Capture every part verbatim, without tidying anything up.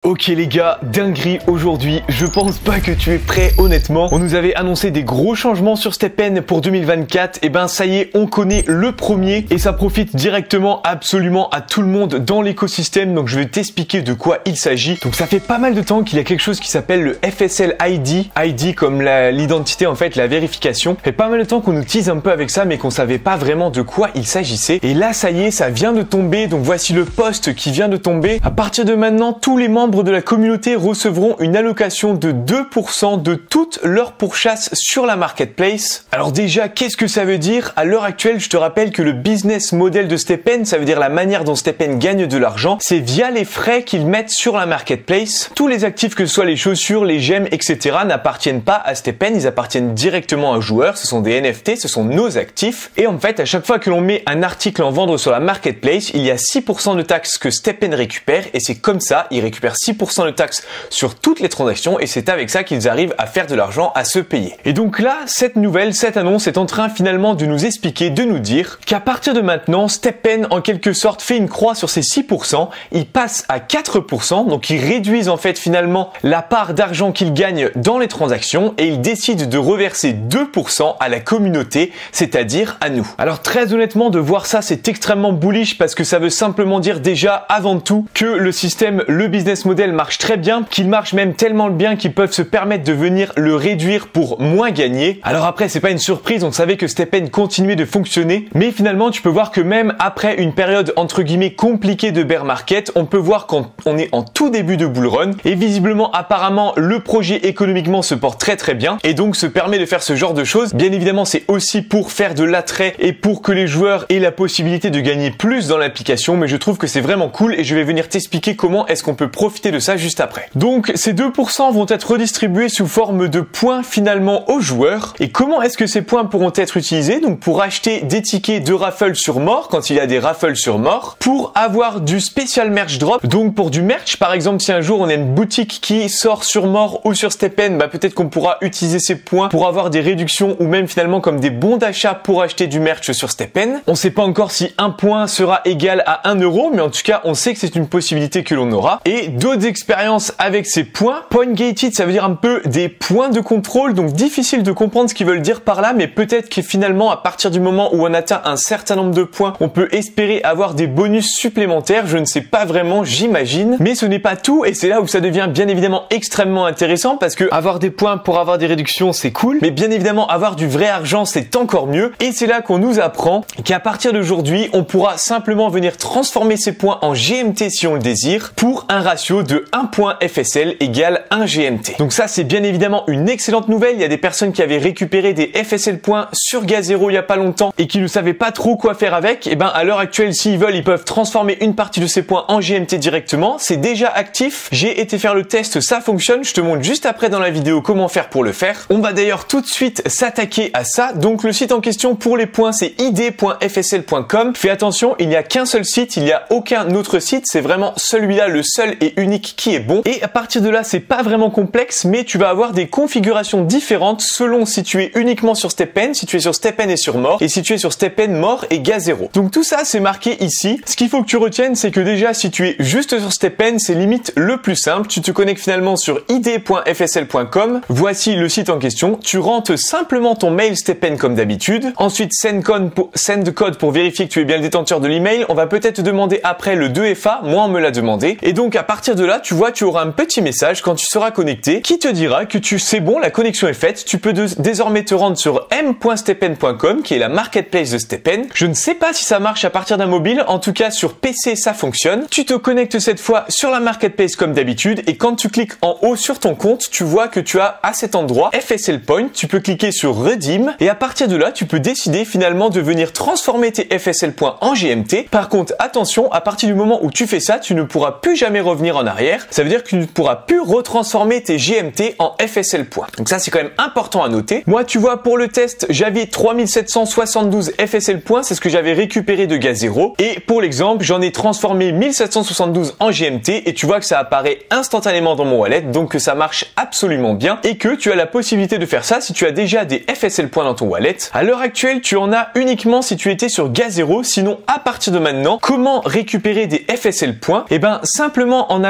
Ok les gars, dinguerie aujourd'hui, je pense pas que tu es prêt honnêtement. On nous avait annoncé des gros changements sur StepN pour deux mille vingt-quatre, et ben ça y est, on connaît le premier et ça profite directement absolument à tout le monde dans l'écosystème, donc je vais t'expliquer de quoi il s'agit. Donc ça fait pas mal de temps qu'il y a quelque chose qui s'appelle le F S L I D, I D comme l'identité en fait, la vérification. Ça fait pas mal de temps qu'on nous tease un peu avec ça mais qu'on savait pas vraiment de quoi il s'agissait. Et là ça y est, ça vient de tomber, donc voici le post qui vient de tomber. À partir de maintenant, tous les membres de la communauté recevront une allocation de deux pour cent de toute leur pourchasse sur la marketplace. Alors déjà, qu'est-ce que ça veut dire? À l'heure actuelle, je te rappelle que le business model de StepN, ça veut dire la manière dont StepN gagne de l'argent, c'est via les frais qu'ils mettent sur la marketplace. Tous les actifs, que ce soit les chaussures, les gemmes, et cetera, n'appartiennent pas à StepN, ils appartiennent directement à un joueur, ce sont des N F T, ce sont nos actifs. Et en fait, à chaque fois que l'on met un article en vendre sur la marketplace, il y a six pour cent de taxes que StepN récupère, et c'est comme ça, ils récupèrent six pour cent de taxes sur toutes les transactions, et c'est avec ça qu'ils arrivent à faire de l'argent, à se payer. Et donc là, cette nouvelle, cette annonce est en train finalement de nous expliquer, de nous dire qu'à partir de maintenant, StepN en quelque sorte fait une croix sur ces six pour cent, ils passent à quatre pour cent, donc ils réduisent en fait finalement la part d'argent qu'ils gagnent dans les transactions et ils décident de reverser deux pour cent à la communauté, c'est-à-dire à nous. Alors très honnêtement, de voir ça, c'est extrêmement bullish parce que ça veut simplement dire déjà avant tout que le système, le business model marche très bien, qu'il marche même tellement bien qu'ils peuvent se permettre de venir le réduire pour moins gagner. Alors après, c'est pas une surprise, on savait que StepN continuait de fonctionner, mais finalement tu peux voir que même après une période entre guillemets compliquée de bear market, on peut voir qu'on est en tout début de bull run et visiblement apparemment le projet économiquement se porte très très bien et donc se permet de faire ce genre de choses. Bien évidemment, c'est aussi pour faire de l'attrait et pour que les joueurs aient la possibilité de gagner plus dans l'application, mais je trouve que c'est vraiment cool et je vais venir t'expliquer comment est-ce qu'on peut profiter de ça juste après. Donc ces deux pour cent vont être redistribués sous forme de points finalement aux joueurs. Et comment est-ce que ces points pourront être utilisés? Donc pour acheter des tickets de raffle sur mort, quand il y a des raffles sur mort, pour avoir du spécial merch drop, donc pour du merch, par exemple si un jour on a une boutique qui sort sur mort ou sur StepN, bah peut-être qu'on pourra utiliser ces points pour avoir des réductions ou même finalement comme des bons d'achat pour acheter du merch sur StepN. On sait pas encore si un point sera égal à un euro, mais en tout cas on sait que c'est une possibilité que l'on aura. Et d'autres expériences avec ces points. Point gated, ça veut dire un peu des points de contrôle, donc difficile de comprendre ce qu'ils veulent dire par là, mais peut-être que finalement à partir du moment où on atteint un certain nombre de points, on peut espérer avoir des bonus supplémentaires, je ne sais pas vraiment, j'imagine, mais ce n'est pas tout et c'est là où ça devient bien évidemment extrêmement intéressant parce que avoir des points pour avoir des réductions c'est cool, mais bien évidemment avoir du vrai argent c'est encore mieux et c'est là qu'on nous apprend qu'à partir d'aujourd'hui on pourra simplement venir transformer ces points en G M T si on le désire pour un ratio de un point F S L égale un G M T. Donc ça c'est bien évidemment une excellente nouvelle. Il y a des personnes qui avaient récupéré des F S L points sur Gazero il y a pas longtemps et qui ne savaient pas trop quoi faire avec. Et ben à l'heure actuelle, s'ils veulent, ils peuvent transformer une partie de ces points en G M T directement. C'est déjà actif. J'ai été faire le test, ça fonctionne. Je te montre juste après dans la vidéo comment faire pour le faire. On va d'ailleurs tout de suite s'attaquer à ça. Donc le site en question pour les points c'est I D point F S L point com. Fais attention, il n'y a qu'un seul site, il n'y a aucun autre site. C'est vraiment celui-là le seul et unique qui est bon. Et à partir de là, c'est pas vraiment complexe, mais tu vas avoir des configurations différentes selon si tu es uniquement sur StepN, si tu es sur StepN et sur mort, et si tu es sur StepN mort et Gazero. Donc tout ça, c'est marqué ici. Ce qu'il faut que tu retiennes, c'est que déjà, si tu es juste sur StepN, c'est limite le plus simple. Tu te connectes finalement sur I D point F S L point com. Voici le site en question. Tu rentres simplement ton mail StepN comme d'habitude. Ensuite, send code pour, send code pour vérifier que tu es bien le détenteur de l'email. On va peut-être te demander après le deux F A. Moi, on me l'a demandé. Et donc, à partir de là, tu vois, tu auras un petit message quand tu seras connecté qui te dira que tu c'est bon, la connexion est faite. Tu peux de, désormais te rendre sur m point stepn point com qui est la marketplace de StepN. Je ne sais pas si ça marche à partir d'un mobile. En tout cas, sur P C, ça fonctionne. Tu te connectes cette fois sur la marketplace comme d'habitude et quand tu cliques en haut sur ton compte, tu vois que tu as à cet endroit F S L Point. Tu peux cliquer sur Redeem et à partir de là, tu peux décider finalement de venir transformer tes F S L points en G M T. Par contre, attention, à partir du moment où tu fais ça, tu ne pourras plus jamais revenir en arrière. Ça veut dire que tu ne pourras plus retransformer tes G M T en F S L points. Donc ça, c'est quand même important à noter. Moi, tu vois, pour le test, j'avais trois mille sept cent soixante-douze F S L points. C'est ce que j'avais récupéré de Gazero. Et pour l'exemple, j'en ai transformé mille sept cent soixante-douze en G M T et tu vois que ça apparaît instantanément dans mon wallet. Donc que ça marche absolument bien et que tu as la possibilité de faire ça si tu as déjà des F S L points dans ton wallet. À l'heure actuelle, tu en as uniquement si tu étais sur Gazero. Sinon, à partir de maintenant, comment récupérer des F S L points? Et ben, simplement en allant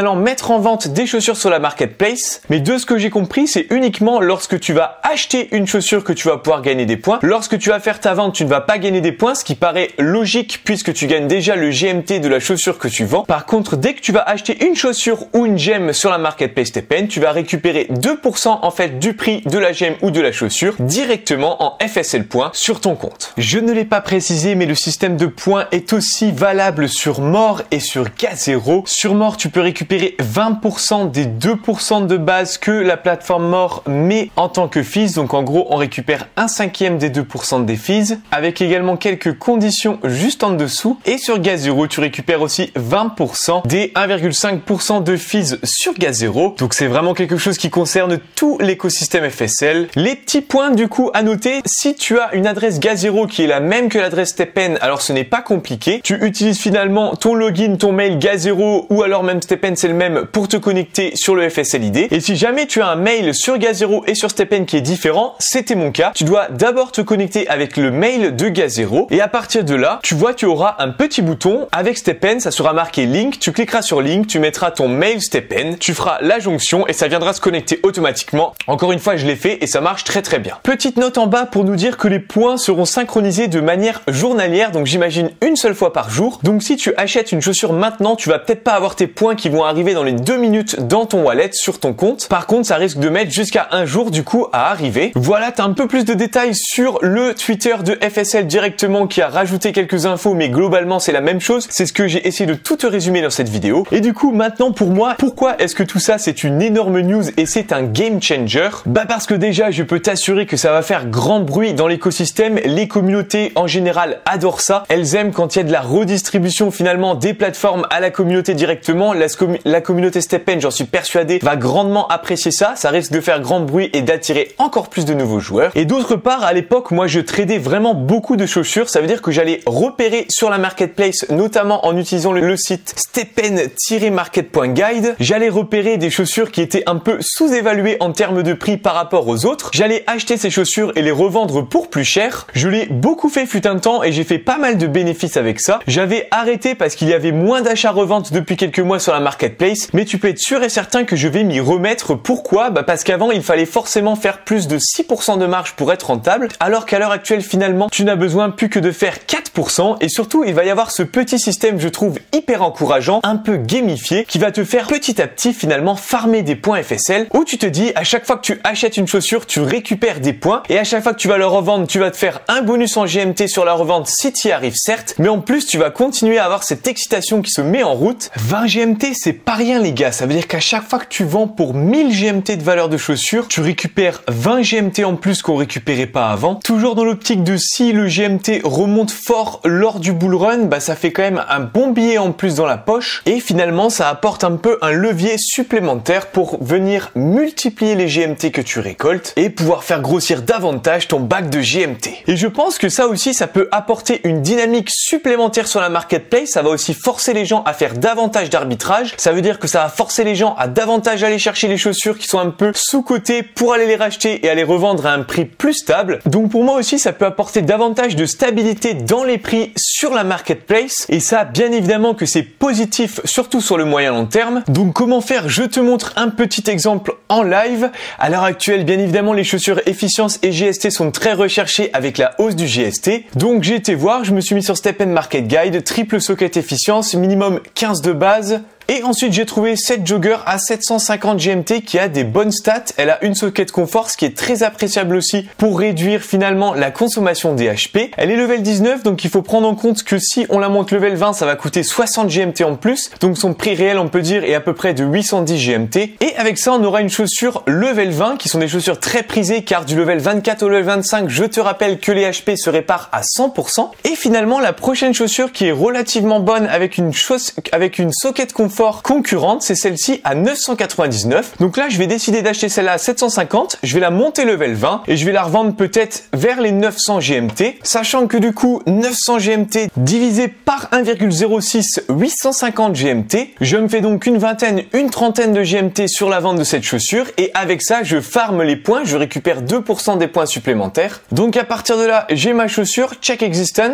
allant mettre en vente des chaussures sur la marketplace. Mais de ce que j'ai compris, c'est uniquement lorsque tu vas acheter une chaussure que tu vas pouvoir gagner des points. Lorsque tu vas faire ta vente, tu ne vas pas gagner des points, ce qui paraît logique puisque tu gagnes déjà le G M T de la chaussure que tu vends. Par contre, dès que tu vas acheter une chaussure ou une gemme sur la marketplace STEPN, tu vas récupérer deux pour cent en fait du prix de la gemme ou de la chaussure directement en F S L points sur ton compte. Je ne l'ai pas précisé, mais le système de points est aussi valable sur More et sur Gazero. Sur More, tu peux récupérer vingt pour cent des deux pour cent de base que la plateforme More met en tant que fees. Donc en gros, on récupère un cinquième des deux pour cent des fees avec également quelques conditions juste en dessous. Et sur Gazero, tu récupères aussi vingt pour cent des un virgule cinq pour cent de fees sur Gazero. Donc c'est vraiment quelque chose qui concerne tout l'écosystème F S L. Les petits points du coup à noter, si tu as une adresse Gazero qui est la même que l'adresse STEPN, alors ce n'est pas compliqué. Tu utilises finalement ton login, ton mail Gazero ou alors même STEPN c'est le même pour te connecter sur le F S L I D. Et si jamais tu as un mail sur Gazero et sur STEPN qui est différent, c'était mon cas, tu dois d'abord te connecter avec le mail de Gazero et à partir de là, tu vois tu auras un petit bouton avec STEPN, ça sera marqué Link, tu cliqueras sur Link, tu mettras ton mail STEPN, tu feras la jonction et ça viendra se connecter automatiquement. Encore une fois, je l'ai fait et ça marche très très bien. Petite note en bas pour nous dire que les points seront synchronisés de manière journalière, donc j'imagine une seule fois par jour. Donc si tu achètes une chaussure maintenant, tu vas peut-être pas avoir tes points qui vont arriver dans les deux minutes dans ton wallet sur ton compte. Par contre, ça risque de mettre jusqu'à un jour du coup à arriver. Voilà, tu as un peu plus de détails sur le Twitter de F S L directement qui a rajouté quelques infos, mais globalement c'est la même chose. C'est ce que j'ai essayé de tout te résumer dans cette vidéo. Et du coup, maintenant pour moi, pourquoi est-ce que tout ça c'est une énorme news et c'est un game changer? Bah parce que déjà, je peux t'assurer que ça va faire grand bruit dans l'écosystème. Les communautés en général adorent ça. Elles aiment quand il y a de la redistribution finalement des plateformes à la communauté directement. La, la communauté STEPN, j'en suis persuadé, va grandement apprécier ça. Ça risque de faire grand bruit et d'attirer encore plus de nouveaux joueurs. Et d'autre part, à l'époque, moi je tradais vraiment beaucoup de chaussures. Ça veut dire que j'allais repérer sur la marketplace, notamment en utilisant le, le site stepen-market point guide. J'allais repérer des chaussures qui étaient un peu sous-évaluées en termes de prix par rapport aux autres. J'allais acheter ces chaussures et les revendre pour plus cher. Je l'ai beaucoup fait fut un temps et j'ai fait pas mal de bénéfices avec ça. J'avais arrêté parce qu'il y avait moins d'achats-reventes depuis quelques mois sur la marketplace, mais tu peux être sûr et certain que je vais m'y remettre. Pourquoi? Bah parce qu'avant il fallait forcément faire plus de six pour cent de marge pour être rentable, alors qu'à l'heure actuelle finalement tu n'as besoin plus que de faire quatre pour cent et surtout il va y avoir ce petit système, je trouve hyper encourageant, un peu gamifié, qui va te faire petit à petit finalement farmer des points F S L, où tu te dis à chaque fois que tu achètes une chaussure tu récupères des points et à chaque fois que tu vas le revendre tu vas te faire un bonus en G M T sur la revente si tu y arrives certes, mais en plus tu vas continuer à avoir cette excitation qui se met en route. vingt G M T c'est pas rien les gars, ça veut dire qu'à chaque fois que tu vends pour mille G M T de valeur de chaussure, tu récupères vingt G M T en plus qu'on récupérait pas avant. Toujours dans l'optique de si le G M T remonte fort lors du bull run, bah ça fait quand même un bon billet en plus dans la poche et finalement ça apporte un peu un levier supplémentaire pour venir multiplier les G M T que tu récoltes et pouvoir faire grossir davantage ton bac de G M T. Et je pense que ça aussi ça peut apporter une dynamique supplémentaire sur la marketplace. Ça va aussi forcer les gens à faire davantage d'arbitrage. Ça veut dire que ça va forcer les gens à davantage aller chercher les chaussures qui sont un peu sous-cotées pour aller les racheter et aller revendre à un prix plus stable. Donc pour moi aussi ça peut apporter davantage de stabilité dans les prix sur la marketplace et ça bien évidemment que c'est positif surtout sur le moyen long terme. Donc comment faire? Je te montre un petit exemple en live. À l'heure actuelle bien évidemment les chaussures efficience et G S T sont très recherchées avec la hausse du G S T. Donc j'ai été voir, je me suis mis sur STEPN Market Guide, triple socket efficience, minimum quinze de base. Et ensuite, j'ai trouvé cette jogger à sept cent cinquante G M T qui a des bonnes stats. Elle a une socket confort, ce qui est très appréciable aussi pour réduire finalement la consommation des H P. Elle est level dix-neuf, donc il faut prendre en compte que si on la monte level vingt, ça va coûter soixante G M T en plus. Donc son prix réel, on peut dire, est à peu près de huit cent dix G M T. Et avec ça, on aura une chaussure level vingt, qui sont des chaussures très prisées, car du level vingt-quatre au level vingt-cinq, je te rappelle que les H P se réparent à cent pour cent. Et finalement, la prochaine chaussure qui est relativement bonne avec une, chausse... avec une socket confort concurrente, c'est celle-ci à neuf cent quatre-vingt-dix-neuf. Donc là, je vais décider d'acheter celle-là à sept cent cinquante. Je vais la monter level vingt et je vais la revendre peut-être vers les neuf cents G M T. Sachant que du coup, neuf cents G M T divisé par un virgule zéro six, huit cent cinquante G M T. Je me fais donc une vingtaine, une trentaine de G M T sur la vente de cette chaussure. Et avec ça, je farme les points. Je récupère deux pour cent des points supplémentaires. Donc à partir de là, j'ai ma chaussure, check existence.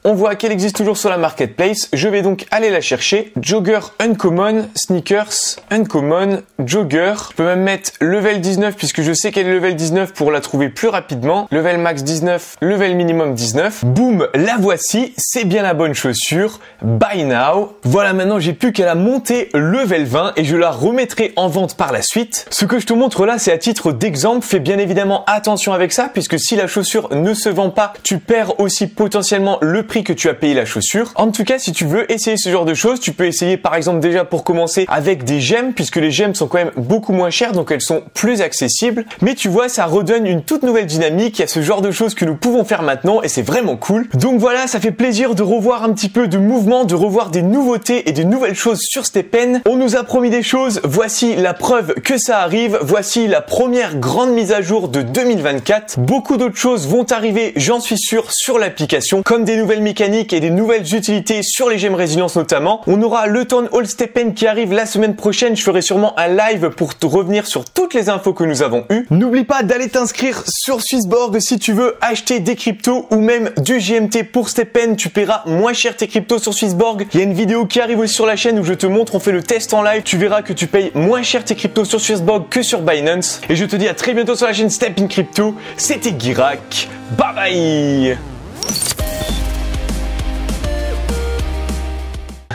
on voit qu'elle existe toujours sur la marketplace. Je vais donc aller la chercher. Jogger Uncommon, sneakers Uncommon, Jogger. Je peux même mettre level dix-neuf puisque je sais qu'elle est level dix-neuf pour la trouver plus rapidement. Level max dix-neuf, level minimum dix-neuf. Boum, la voici. C'est bien la bonne chaussure. Buy now. Voilà, maintenant j'ai plus qu'à la monter level vingt et je la remettrai en vente par la suite. Ce que je te montre là, c'est à titre d'exemple. Fais bien évidemment attention avec ça puisque si la chaussure ne se vend pas, tu perds aussi potentiellement le prix que tu as payé la chaussure. En tout cas, si tu veux essayer ce genre de choses, tu peux essayer par exemple déjà pour commencer avec des gemmes puisque les gemmes sont quand même beaucoup moins chères donc elles sont plus accessibles. Mais tu vois, ça redonne une toute nouvelle dynamique. Il y a ce genre de choses que nous pouvons faire maintenant et c'est vraiment cool. Donc voilà, ça fait plaisir de revoir un petit peu de mouvement, de revoir des nouveautés et des nouvelles choses sur STEPN. On nous a promis des choses. Voici la preuve que ça arrive. Voici la première grande mise à jour de deux mille vingt-quatre. Beaucoup d'autres choses vont arriver, j'en suis sûr, sur l'application, comme des nouvelles mécaniques et des nouvelles utilités sur les gemmes résilience notamment. On aura le Town Hall STEPN qui arrive la semaine prochaine. Je ferai sûrement un live pour te revenir sur toutes les infos que nous avons eues. N'oublie pas d'aller t'inscrire sur Swissborg si tu veux acheter des cryptos ou même du G M T pour STEPN. Tu paieras moins cher tes cryptos sur Swissborg. Il y a une vidéo qui arrive aussi sur la chaîne où je te montre, on fait le test en live. Tu verras que tu payes moins cher tes cryptos sur Swissborg que sur Binance. Et je te dis à très bientôt sur la chaîne Step in Crypto. C'était Guirac. Bye bye.